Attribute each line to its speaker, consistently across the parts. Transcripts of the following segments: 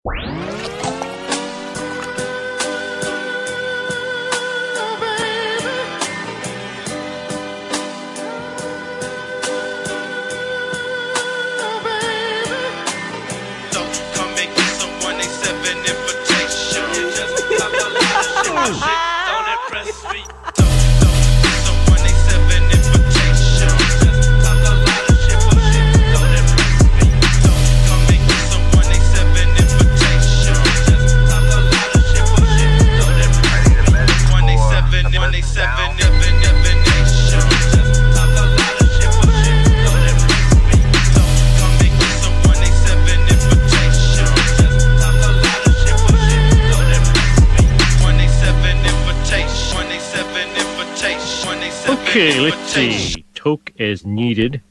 Speaker 1: Okay, let's see. Toke as needed.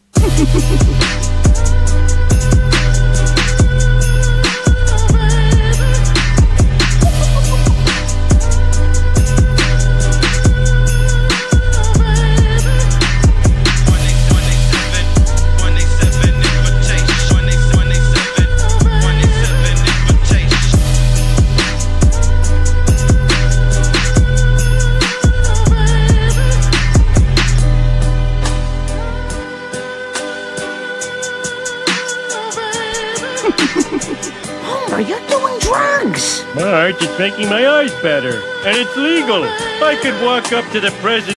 Speaker 2: Homer, you're doing drugs!
Speaker 1: Marge, it's making my eyes better. And it's legal. I could walk up to the president.